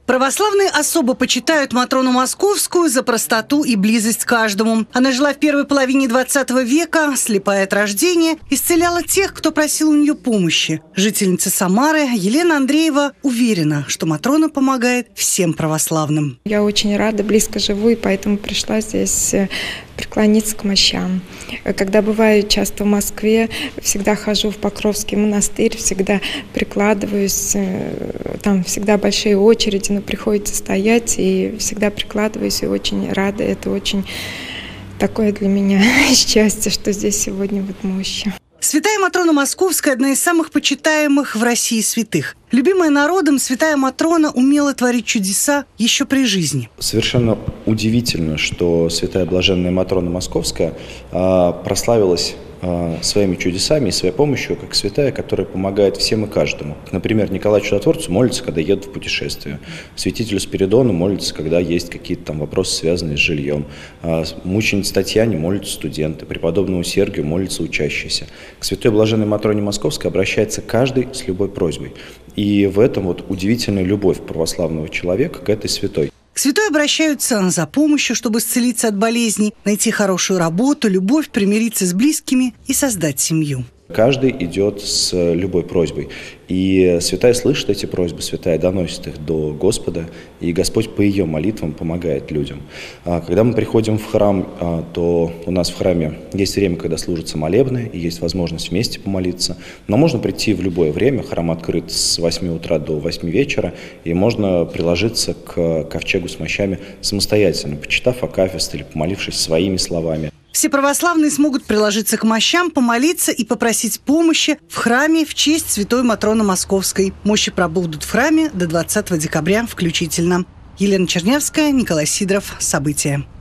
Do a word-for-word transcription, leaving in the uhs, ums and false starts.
Православные особо почитают Матрону Московскую за простоту и близость к каждому. Она жила в первой половине двадцатого века, слепая от рождения, исцеляла тех, кто просил у нее помощи. Жительница Самары Елена Андреева уверена, что Матрона помогает всем православным. Я очень рада, близко живу, и поэтому пришла здесь преклониться к мощам. Когда бываю часто в Москве, всегда хожу в Покровский монастырь, всегда прикладываюсь, там всегда большие очереди, но приходится стоять, и всегда прикладываюсь, и очень рада. Это очень такое для меня счастье, что здесь сегодня вот мощи. Святая Матрона Московская – одна из самых почитаемых в России святых. Любимая народом, святая Матрона умела творить чудеса еще при жизни. Совершенно удивительно, что святая блаженная Матрона Московская э, прославилась э, своими чудесами и своей помощью, как святая, которая помогает всем и каждому. Например, Николаю Чудотворцу молится, когда едут в путешествие. Святителю Спиридону молится, когда есть какие-то там вопросы, связанные с жильем. Э, мученице Татьяне молятся студенты. Преподобному Сергию молятся учащиеся. К святой блаженной Матроне Московской обращается каждый с любой просьбой. И в этом вот удивительная любовь православного человека к этой святой. К святой обращаются за помощью, чтобы исцелиться от болезней, найти хорошую работу, любовь, примириться с близкими и создать семью. Каждый идет с любой просьбой. И святая слышит эти просьбы, святая доносит их до Господа, и Господь по ее молитвам помогает людям. Когда мы приходим в храм, то у нас в храме есть время, когда служатся молебны, и есть возможность вместе помолиться. Но можно прийти в любое время, храм открыт с восьми утра до восьми вечера, и можно приложиться к ковчегу с мощами самостоятельно, почитав акафист или помолившись своими словами. Все православные смогут приложиться к мощам, помолиться и попросить помощи в храме в честь святой Матроны Московской. Мощи пробудут в храме до двадцатого декабря включительно. Елена Чернявская, Николай Сидоров. События.